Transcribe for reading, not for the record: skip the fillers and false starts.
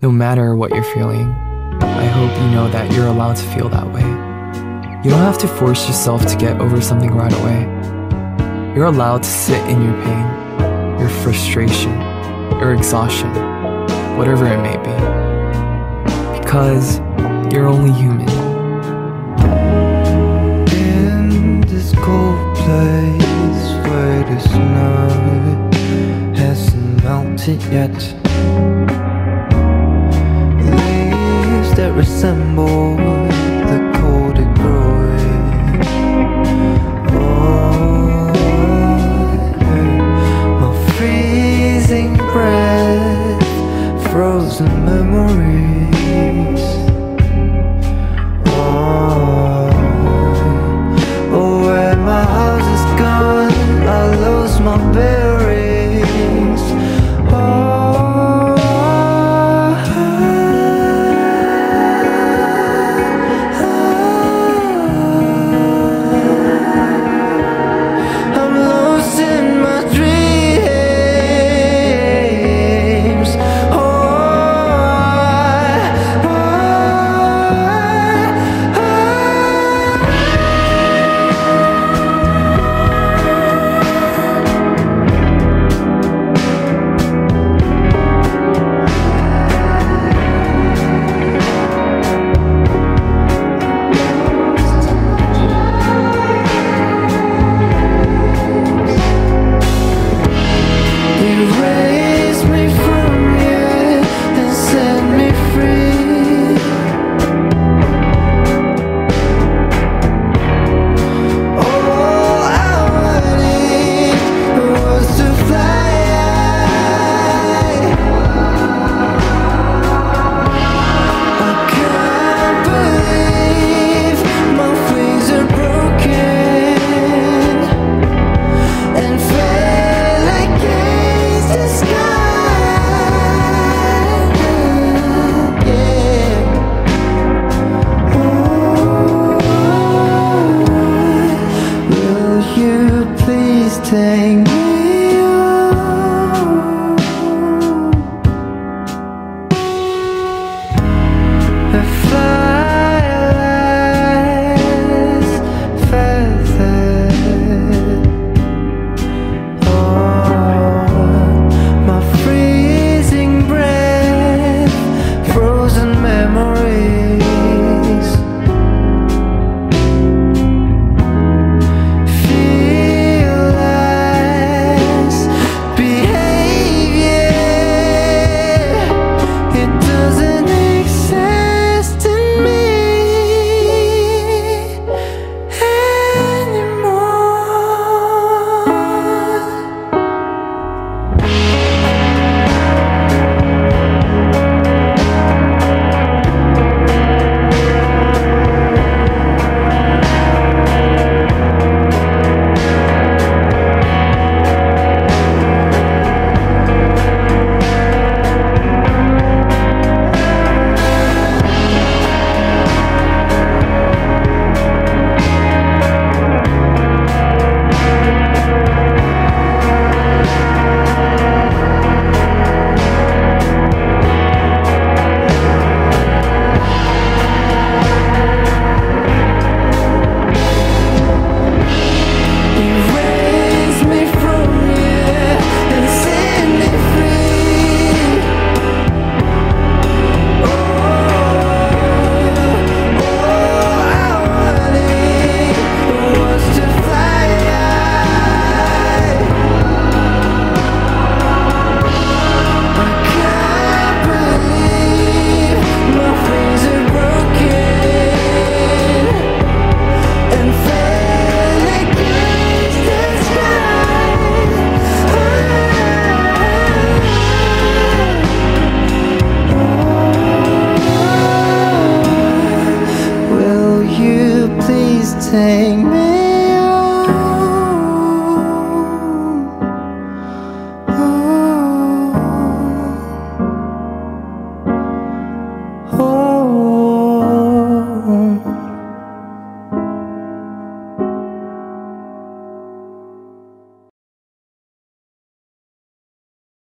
No matter what you're feeling, I hope you know that you're allowed to feel that way. You don't have to force yourself to get over something right away. You're allowed to sit in your pain, your frustration, your exhaustion, whatever it may be. Because you're only human. In this cold place where the snow hasn't melted yet, leaves that resemble the cold it growing. Oh, yeah. My freezing breath, frozen memories.